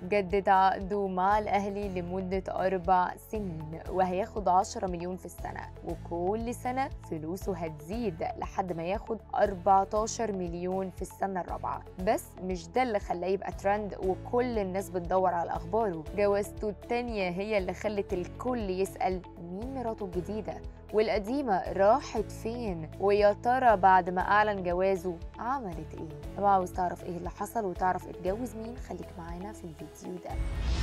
جدد عقده مع الأهلي لمدة 4 سنين وهياخد 10 مليون في السنة، وكل سنة فلوسه هتزيد لحد ما ياخد 14 مليون في السنة الرابعة. بس مش ده اللي خلاه يبقى ترند وكل الناس بتدور على أخباره. جوازته التانية هي اللي خلت الكل يسأل مين مراته الجديدة والقديمة راحت فين، ويا ترى بعد ما أعلن جوازه عملت إيه؟ طبعا عاوز تعرف إيه اللي حصل وتعرف اتجوز مين؟ خليك معانا في الفيديو ده.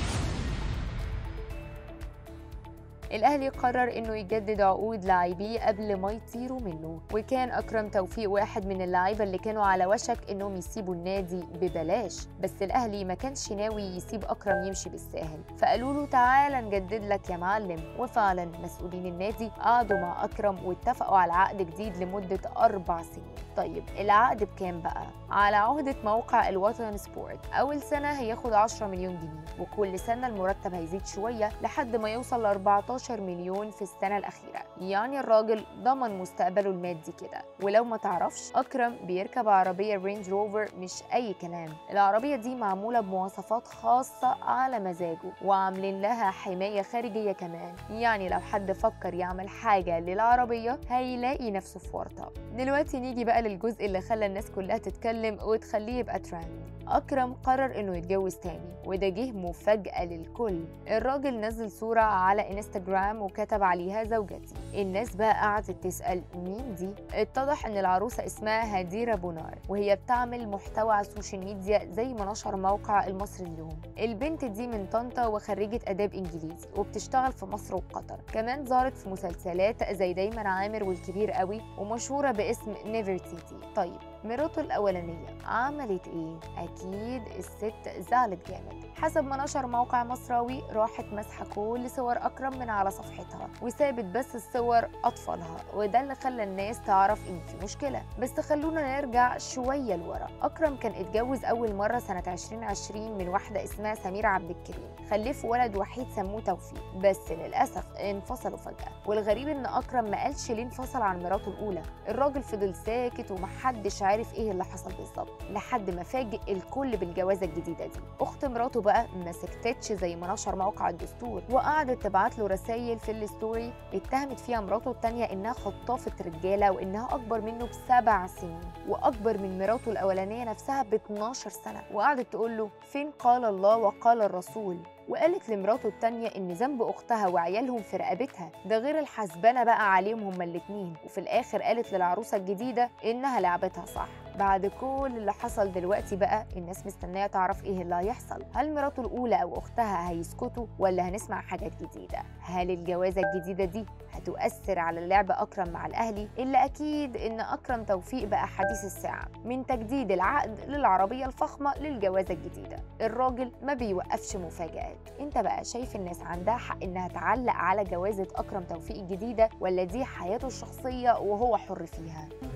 الأهلي قرر إنه يجدد عقود لاعبيه قبل ما يطيروا منه، وكان أكرم توفيق واحد من اللاعيبة اللي كانوا على وشك إنهم يسيبوا النادي ببلاش، بس الأهلي ما كانش ناوي يسيب أكرم يمشي بالساهل، فقالوا له تعالى نجدد لك يا معلم. وفعلا مسؤولين النادي قعدوا مع أكرم واتفقوا على عقد جديد لمدة 4 سنين. طيب العقد بكام بقى؟ على عهدة موقع الوطن سبورت، أول سنة هياخد 10 مليون جنيه، وكل سنة المرتب هيزيد شوية لحد ما يوصل ل 14 مليون في السنة الأخيرة. يعني الراجل ضمن مستقبله المادي كده. ولو ما تعرفش، أكرم بيركب عربية رينج روفر مش أي كلام، العربية دي معمولة بمواصفات خاصة على مزاجه، وعاملين لها حماية خارجية كمان، يعني لو حد فكر يعمل حاجة للعربية هيلاقي نفسه في ورطة. دلوقتي نيجي بقى للجزء اللي خلى الناس كلها تتكلم وتخليه يبقى ترند. أكرم قرر إنه يتجوز تاني، وده جه مفاجأة للكل. الراجل نزل صورة على انستجرام وكتب عليها زوجتي. الناس بقى قعدت تسأل مين دي؟ اتضح إن العروسة اسمها هديرة بونار، وهي بتعمل محتوى على السوشيال ميديا زي ما نشر موقع المصري اليوم. البنت دي من طنطا وخريجة آداب إنجليزي، وبتشتغل في مصر وقطر، كمان ظهرت في مسلسلات زي دايما عامر والكبير قوي، ومشهورة باسم نيفرتيتي. طيب مراته الأولانية عملت إيه؟ أكيد الست زعلت جامد. حسب ما نشر موقع مصراوي، راحت مسحة كل صور أكرم من على صفحتها وسابت بس الصور أطفالها، وده اللي خلى الناس تعرف إن في مشكلة. بس خلونا نرجع شوية لورا. أكرم كان اتجوز أول مرة سنة 2020 من واحدة اسمها سميرة عبد الكريم، خلفوا ولد وحيد سموه توفيق، بس للأسف انفصلوا فجأة. والغريب إن أكرم ما قالش ليه انفصل عن مراته الأولى. الراجل فضل ساكت ومحدش عارف ايه اللي حصل بالظبط، لحد ما فاجئ الكل بالجوازه الجديده دي. اخت مراته بقى ما سكتتش زي ما نشر موقع الدستور، وقعدت تبعت له رسائل في الستوري اتهمت فيها مراته الثانيه انها خطافه رجاله، وانها اكبر منه ب7 سنين، واكبر من مراته الاولانيه نفسها ب12 سنه. وقعدت تقول له فين قال الله وقال الرسول، وقالت لمراته التانية إن ذنب أختها وعيالهم في رقبتها، ده غير الحسبانة بقى عليهم هما الاتنين. وفي الآخر قالت للعروسة الجديدة إنها لعبتها صح. بعد كل اللي حصل دلوقتي بقى الناس مستنية تعرف إيه اللي هيحصل. هل مراته الأولى أو أختها هيسكتوا ولا هنسمع حاجات جديدة؟ هل الجوازة الجديدة دي هتؤثر على لعب أكرم مع الأهلي؟ إلا أكيد إن أكرم توفيق بقى حديث الساعة، من تجديد العقد للعربية الفخمة للجوازة الجديدة. الراجل ما بيوقفش مفاجآت. انت بقى شايف الناس عندها حق انها تعلق على جوازة أكرم توفيق الجديدة، ولا دي حياته الشخصية وهو حر فيها؟